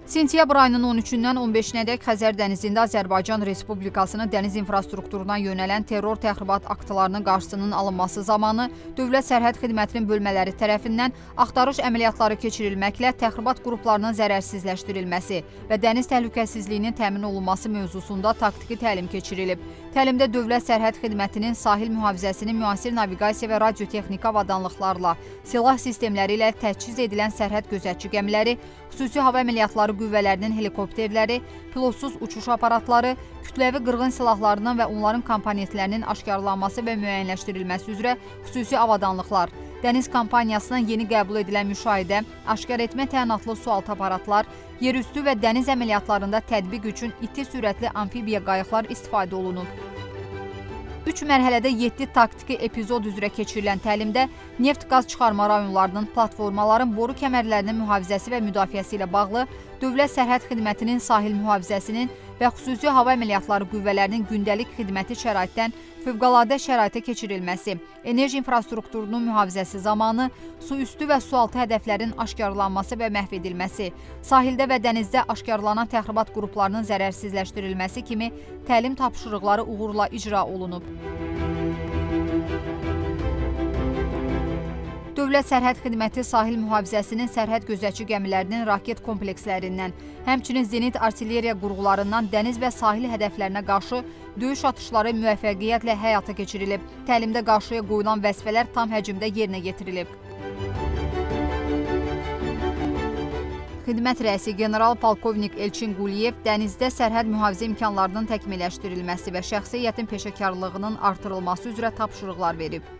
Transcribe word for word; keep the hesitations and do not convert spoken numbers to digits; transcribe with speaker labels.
Speaker 1: Sentyabr ayının on üçündən on beşinədək Xəzər dənizində Azərbaycan Respublikasının dəniz infrastrukturuna yönələn terror təxribat aktlarının qarşısının alınması zamanı Dövlət Sərhəd Xidmətinin bölmələri tərəfindən axtarış əməliyyatları keçirilməklə təxribat qruplarının zərərsizləşdirilməsi və dəniz təhlükəsizliyinin təmin olunması mövzusunda taktiki təlim keçirilib. Təlimdə Dövlət Sərhəd Xidmətinin sahil mühafizəsinin müasir naviqasiya və radiotexnika avadanlıqlarla, silah sistemləri ilə təchiz edilən sərhəd gözətçi gəmiləri, xüsusi hava əməliyyatları qüvvələrinin helikopterləri, pilotsuz uçuş aparatları, kütləvi qırğın silahlarının və onların komponentlərinin aşkarlanması və müəyyənləşdirilməsi üzrə xüsusi avadanlıqlar, dəniz kampaniyasından yeni qəbul edilən müşahidə, aşkar etmə təyinatlı sualtı aparatlar, yerüstü və dəniz əməliyyatlarında tətbiq üçün iti sürətli amfibiya qayıqlar istifadə olunub. Üç mərhələdə yeddi taktiki epizod üzrə keçirilən təlimdə neft-qaz çıxarma rayonlarının, platformaların, boru kəmərlərinin mühafizəsi və müdafiəsi ilə bağlı Dövlət Sərhəd Xidmətinin sahil mühafizəsinin və xüsusi hava əməliyyatları qüvvələrinin gündəlik xidməti şəraitdən fövqəladə şəraitə keçirilməsi, enerji infrastrukturunun mühafizəsi zamanı su üstü və sualtı hədəflərin aşkarlanması və məhv edilməsi, sahildə və dənizdə aşkarlanan təxribat qruplarının zərərsizləşdirilməsi kimi təlim tapşırıqları uğurla icra olunub. Dövlət Sərhəd Xidməti sahil mühafizəsinin sərhəd gözətçi gəmilərinin raket komplekslərindən, həmçinin zenit artilleriya qurğularından dəniz və sahil hədəflərinə qarşı döyüş atışları müvəffəqiyyətlə həyata keçirilib. Təlimdə qarşıya qoyulan vəzifələr tam həcmdə yerinə yetirilib. Xidmət rəisi general polkovnik Elçin Quliyev dənizdə sərhəd mühafizə imkanlarının təkmilləşdirilməsi və şəxsi heyətin peşəkarlığının artırılması üzrə tapşırıqlar verib.